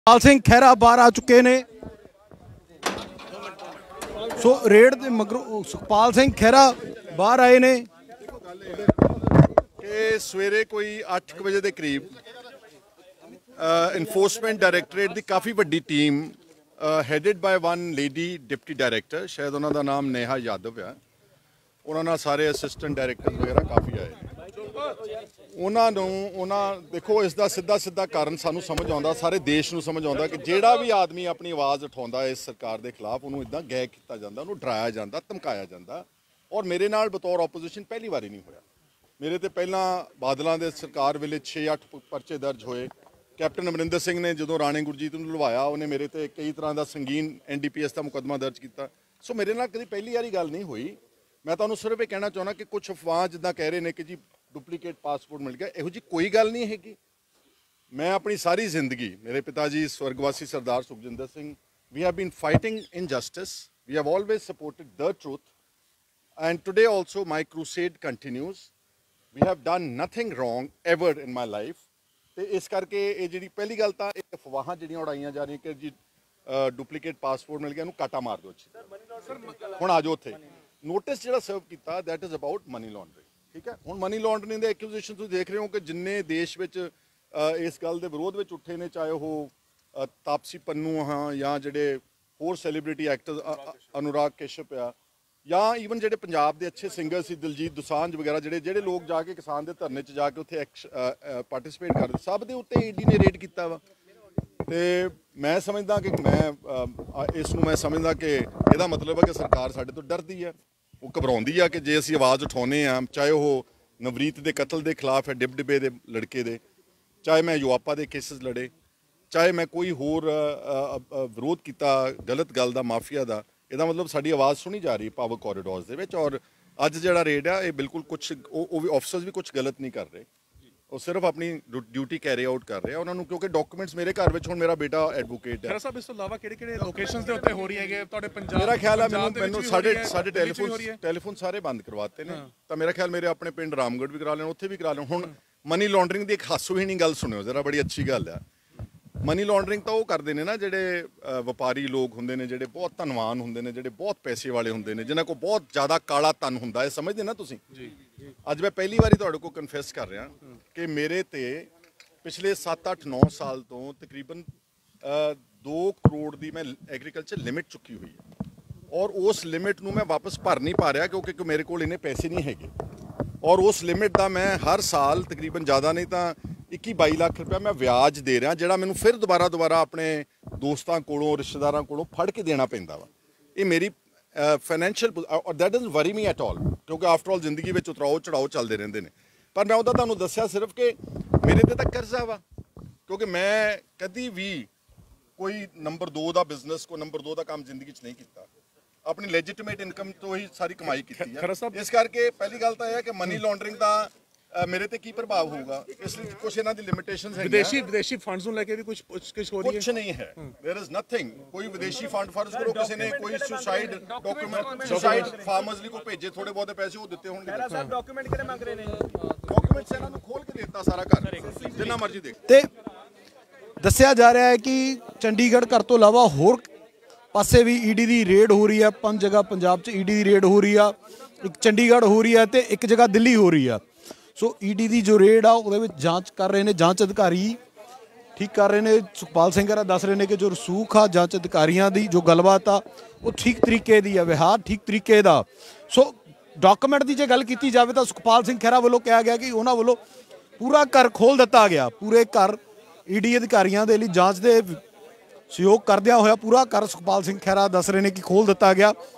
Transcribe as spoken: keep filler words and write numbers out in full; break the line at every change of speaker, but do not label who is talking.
सुखपाल सिंह खैरा बाहर आ चुके ने। सो रेड दे मगरों सुखपाल सिंह खैरा बाहर आए ने।
कि सवेरे कोई अठ बजे के करीब इन्फोर्समेंट डायरैक्टरेट की काफ़ी वड्डी team headed by one lady deputy director, शायद उन्होंने नाम नेहा यादव है, उन्होंने सारे असिस्टेंट डायरैक्टर वगैरह काफ़ी आए। उन्होंने देखो इसका सीधा सीधा कारण सानू समझ आता, सारे देश नू समझ आता कि जिहड़ा भी आदमी अपनी आवाज़ उठाता इस सरकार के खिलाफ उन्होंने इदा गै किया जाता, उन्होंने डराया जाता, धमकाया जाता। और मेरे नाल बतौर ओपोजिशन पहली बारी नहीं होया। मेरे तो पहला बादलों के सरकार वेले छे अठ परचे दर्ज होए। कैप्टन अमरिंदर सिंह ने जो राणे गुरजीत नूं लवाया उन्हें मेरे ते कई तरह का संगीन एन डी पी एस का मुकदमा दर्ज किया। सो मेरे नाल कभी पहली बारी गल नहीं हुई। मैं तुहानूं सिर्फ ये कहना चाहना कि कुछ अफवाह जिद्दां कह रहे हैं कि जी डुप्लीकेट पासपोर्ट मिल गया, इहो जी कोई गल नहीं हैगी। मैं अपनी सारी जिंदगी, मेरे पिता जी स्वर्गवासी Sardar Sukhjinder Singh, we have been fighting injustice, we have always supported the truth and today also my crusade continues. We have done nothing wrong ever in my life. तो इस करके ये जी पहली गल तो अफवाह जिहड़ियां उड़ाइयां जा रही कि जी डुप्लीकेट पासपोर्ट मिल गया, इहनूं काटा मार दो अच्छी हुण आ जाओ उत्थे। नोटिस जिहड़ा सर्व किया that is about money laundering, ठीक है। हुण मनी लॉन्ड्रिंग के एक्यूजेशन तुसीं देख रहे हो कि जिन्ने देश विच इस गल के विरोध में उठे ने, चाहे वो तापसी पन्नू हाँ या जिहड़े होर सैलीब्रिटी एक्टर अनुराग कश्यप आ या ईवन जिहड़े पंजाब के अच्छे सिंगर सी दिलजीत दोसांझ वगैरह, जिहड़े जिहड़े लोग जाके किसान के धरने च जाके उत्थे पार्टिसिपेट करते, सब दे उत्ते ईडी ने रेड किया वा। ते मैं समझदा कि मैं इस नूं मैं समझदा कि इहदा मतलब है कि सरकार साडे तो डरदी है, वो घबराउंदी है कि जे असीं आवाज़ उठाउने आ, चाहे वो नवरीत के कतल के खिलाफ है, डिब डिबे के लड़के दे, चाहे मैं युवापा के केसेस लड़े, चाहे मैं कोई होर विरोध किया गलत गल का माफिया का, ਇਹਦਾ मतलब साड़ी आवाज़ सुनी जा रही है पावर कॉरीडोर्स ਦੇ ਵਿੱਚ। और ਅੱਜ ਜਿਹੜਾ ਰੇਡ ਆ ਇਹ ਬਿਲਕੁਲ ਕੁਛ ਉਹ ਵੀ ਆਫਿਸਰਸ ਵੀ ਕੁਛ ਗਲਤ ਨਹੀਂ ਕਰ ਰਹੇ, ਉਹ ਸਿਰਫ ਆਪਣੀ ਡਿਊਟੀ ਕੈਰੀ ਆਊਟ ਕਰ ਰਹੇ ਆ ਉਹਨਾਂ ਨੂੰ, ਕਿਉਂਕਿ ਡਾਕੂਮੈਂਟਸ ਮੇਰੇ ਘਰ ਵਿੱਚ ਹੁਣ ਮੇਰਾ ਬੇਟਾ ਐਡਵੋਕੇਟ ਹੈ।
ਖੈਰਾ ਸਾਹਿਬ ਇਸ ਤੋਂ ਇਲਾਵਾ ਕਿਹੜੇ ਕਿਹੜੇ ਲੋਕੇਸ਼ਨਸ ਦੇ ਉੱਤੇ ਹੋ ਰਹੀ ਹੈਗੇ ਤੁਹਾਡੇ ਪੰਜਾਬ?
ਮੇਰਾ ਖਿਆਲ ਹੈ ਮੈਨੂੰ ਮੈਨੂੰ ਸਾਡੇ ਸਾਡੇ ਟੈਲੀਫੋਨ ਟੈਲੀਫੋਨ ਸਾਰੇ ਬੰਦ ਕਰਵਾਤੇ ਨੇ, ਤਾਂ ਮੇਰਾ ਖਿਆਲ ਮੇਰੇ ਆਪਣੇ ਪਿੰਡ ਰਾਮਗੜ੍ਹ ਵੀ ਕਰਾ ਲੈਣ, ਉੱਥੇ ਵੀ ਕਰਾ ਲੈਣ। ਹੁਣ ਮਨੀ ਲਾਂਡਰਿੰਗ ਦੀ ਇੱਕ ਹਾਸੋਹੀਣੀ ਗੱਲ ਸੁਣਿਓ ਜ਼ਰਾ, ਬੜੀ ਅੱਛੀ ਗੱਲ ਆ। मनी लॉन्ड्रिंग तो वो करते हैं ना जिहड़े व्यापारी लोग होंगे ने, जिहड़े बहुत धनवान होंगे ने, जिहड़े बहुत पैसे वाले होंगे ने, जिन्हां को बहुत ज़्यादा काला धन होंदा है, समझते ना तुसीं। अज मैं पहली बारी तुहाडे कोल कन्फेस कर रहा कि मेरे ते पिछले सत्त अठ नौ साल तो तकरीबन दो करोड़ की मैं एग्रीकल्चर लिमिट चुकी हुई है, और उस लिमिट नूं मैं वापस भर नहीं पा रहा क्योंकि मेरे कोल इन्ने पैसे नहीं हैगे। और उस लिमिट का मैं हर साल तकरीबन ज़्यादा नहीं तो इक्की बाई लाख रुपया मैं व्याज दे रहा, जिहड़ा मैनूं फिर दोबारा दोबारा अपने दोस्तों कोलों रिश्तेदारों कोलों फड़ के देना पैंदा वा। ये मेरी फाइनैंशियल और that doesn't worry me at all, क्योंकि आफ्टर ऑल जिंदगी में उतराओ चढ़ाओ चलते रहते हैं। पर मैं उहदा तुहानूं दस्सिया सिर्फ कि मेरे ते तां कर्जा वा, क्योंकि मैं कदी भी कोई नंबर दो का बिजनेस, कोई नंबर दो का काम जिंदगी च नहीं किया, अपनी लेजिटिमेट इनकम तो ही सारी कमाई की है। इस करके पहली गल तो यह है कि मनी लॉन्ड्रिंग का मेरे ते की प्रभाव होगा, इसलिए कुछ इन्हां दी लिमिटेशंस है।
विदेशी विदेशी फंड्स ਨੂੰ ਲੈ ਕੇ ਵੀ कुछ कुछ हो रही है?
कुछ नहीं है, देयर इज नथिंग। कोई विदेशी फंड फर्ज करो किसी ने कोई सुसाइड डॉक्यूमेंट सुसाइड फार्मर्स ਲਈ को भेजे, थोड़े बहुत पैसे वो दिते होंगे।
सब डॉक्यूमेंट किहड़े मंग रहे ने?
डॉक्यूमेंट्स इन्हां ਨੂੰ खोल के देता सारा घर, जिन्ना मर्जी देख।
ਤੇ ਦੱਸਿਆ ਜਾ ਰਿਹਾ ਹੈ ਕਿ ਚੰਡੀਗੜ੍ਹ ਘਰ ਤੋਂ ਇਲਾਵਾ ਹੋਰ ਪਾਸੇ ਵੀ ਈਡੀ ਦੀ ਰੇਡ ਹੋ ਰਹੀ ਹੈ। ਪੰਜ ਜਗ੍ਹਾ ਪੰਜਾਬ 'ਚ ਈਡੀ ਦੀ ਰੇਡ ਹੋ ਰਹੀ ਆ, ਇੱਕ ਚੰਡੀਗੜ੍ਹ ਹੋ ਰਹੀ ਹੈ ਤੇ ਇੱਕ ਜਗ੍ਹਾ ਦਿੱਲੀ ਹੋ ਰਹੀ ਆ। ਸੋ ਈਡੀ ਦੀ ਜੋ ਰੇਡ ਆ ਉਹਦੇ ਵਿੱਚ ਜਾਂਚ ਕਰ ਰਹੇ ਨੇ ਜਾਂਚ ਅਧਿਕਾਰੀ, ਠੀਕ ਕਰ ਰਹੇ ਨੇ। ਸੁਖਪਾਲ ਸਿੰਘ ਹਰਾ ਦੱਸ ਰਹੇ ਨੇ ਕਿ ਜੋ ਰਸੂਖ ਆ ਜਾਂਚ ਅਧਿਕਾਰੀਆਂ ਦੀ ਜੋ ਗੱਲਬਾਤ ਆ ਉਹ ਠੀਕ ਤਰੀਕੇ ਦੀ ਆ, ਵਿਹਾਰ ਠੀਕ ਤਰੀਕੇ ਦਾ। ਸੋ ਡਾਕੂਮੈਂਟ ਦੀ ਜੇ ਗੱਲ ਕੀਤੀ ਜਾਵੇ ਤਾਂ ਸੁਖਪਾਲ ਸਿੰਘ ਖਹਿਰਾ ਵੱਲੋਂ ਕਿਹਾ ਗਿਆ ਕਿ ਉਹਨਾਂ ਵੱਲੋਂ ਪੂਰਾ ਘਰ ਖੋਲ੍ਹ ਦਿੱਤਾ ਗਿਆ। ਪੂਰੇ ਘਰ ਈਡੀ ਅਧਿਕਾਰੀਆਂ ਦੇ ਲਈ ਜਾਂਚ ਦੇ सहयोग करदिया होया पूरा घर सुखपाल सिंह खैरा दस रहे हैं कि खोल दिता गया।